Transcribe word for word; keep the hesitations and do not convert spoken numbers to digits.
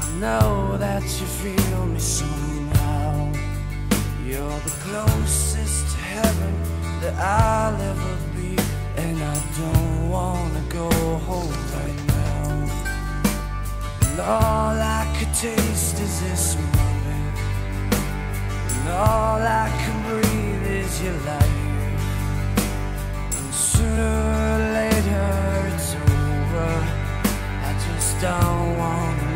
know that you feel me somehow. You're the closest to heaven that I'll ever be, and I don't wanna go home right now. And all I could taste is this moment, and all I can breathe is your life. And sooner or later it's over, I just don't wanna